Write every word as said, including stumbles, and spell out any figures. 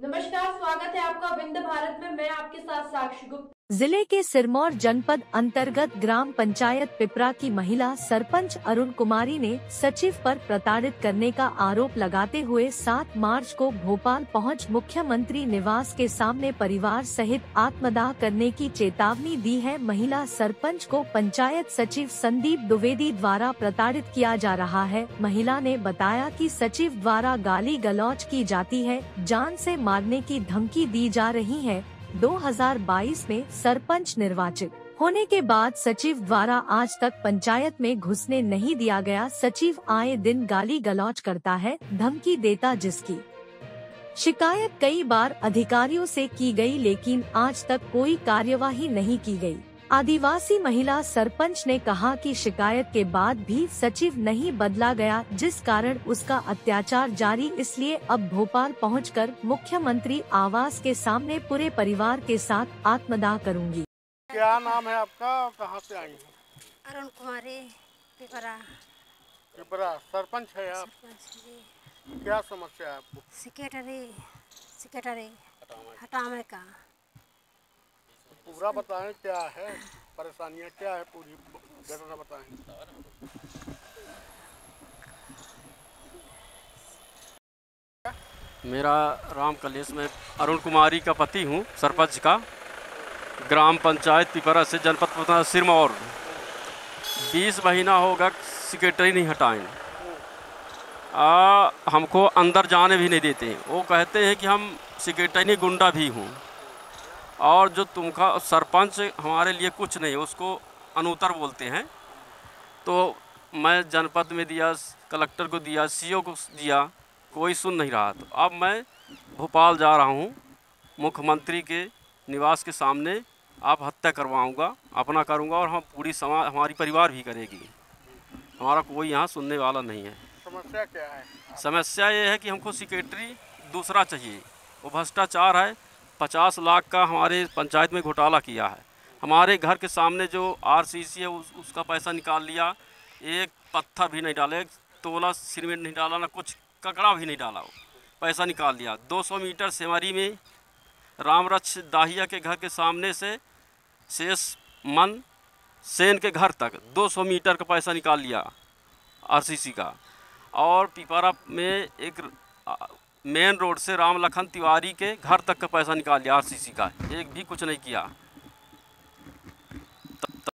नमस्कार, स्वागत है आपका विंध्य भारत में। मैं आपके साथ साक्षी गुप्ता। जिले के सिरमौर जनपद अंतर्गत ग्राम पंचायत पिपरा की महिला सरपंच अरुण कुमारी ने सचिव पर प्रताड़ित करने का आरोप लगाते हुए सात मार्च को भोपाल पहुंच मुख्यमंत्री निवास के सामने परिवार सहित आत्मदाह करने की चेतावनी दी है। महिला सरपंच को पंचायत सचिव संदीप द्विवेदी द्वारा प्रताड़ित किया जा रहा है। महिला ने बताया कि सचिव द्वारा गाली गलौज की जाती है, जान से मारने की धमकी दी जा रही है। दो हज़ार बाईस में सरपंच निर्वाचित होने के बाद सचिव द्वारा आज तक पंचायत में घुसने नहीं दिया गया। सचिव आए दिन गाली गलौज करता है, धमकी देता, जिसकी शिकायत कई बार अधिकारियों से की गई, लेकिन आज तक कोई कार्यवाही नहीं की गई। आदिवासी महिला सरपंच ने कहा कि शिकायत के बाद भी सचिव नहीं बदला गया, जिस कारण उसका अत्याचार जारी। इसलिए अब भोपाल पहुंचकर मुख्यमंत्री आवास के सामने पूरे परिवार के साथ आत्मदाह करूंगी। क्या नाम है आपका और कहां से आई हैं? अरुण कुमारी, पिपरा। पिपरा सरपंच है आप? सरपंच जी। क्या समस्या है आपको? सेक्रेटरी सेक्रेटरी हटाने का। पूरा बताएं, क्या है परेशानियां, क्या है, पूरी घटना बताएं। मेरा राम कलेश में अरुण कुमारी का पति हूँ, सरपंच का, ग्राम पंचायत पिपरा से, जनपद सिरमौर। बीस महीना होगा सेक्रेटरी नहीं हटाएं, आ, हमको अंदर जाने भी नहीं देते। वो कहते हैं कि हम सेक्रेटरी नहीं, गुंडा भी हूँ, और जो तुमका सरपंच हमारे लिए कुछ नहीं, उसको अनुत्तर बोलते हैं। तो मैं जनपद में दिया, कलेक्टर को दिया, सीओ को दिया, कोई सुन नहीं रहा। तो अब मैं भोपाल जा रहा हूँ, मुख्यमंत्री के निवास के सामने आप हत्या करवाऊँगा, अपना करूँगा, और हम पूरी समाज, हमारी परिवार भी करेगी। हमारा कोई यहाँ सुनने वाला नहीं है। समस्या क्या है? समस्या ये है कि हमको सेक्रेटरी दूसरा चाहिए। वो भ्रष्टाचार है, पचास लाख का हमारे पंचायत में घोटाला किया है। हमारे घर के सामने जो आरसीसी है उस, उसका पैसा निकाल लिया। एक पत्थर भी नहीं डाले, तोला सीमेंट नहीं डाला, ना कुछ ककड़ा भी नहीं डाला, वो पैसा निकाल लिया। दो सौ मीटर सेमरी में रामरक्ष दाहिया के घर के सामने से शेष मन सेन के घर तक दो सौ मीटर का पैसा निकाल लिया आरसीसी का। और पिपरा में एक मेन रोड से राम लखन तिवारी के घर तक का पैसा निकाल लिया आरसीसी का, एक भी कुछ नहीं किया।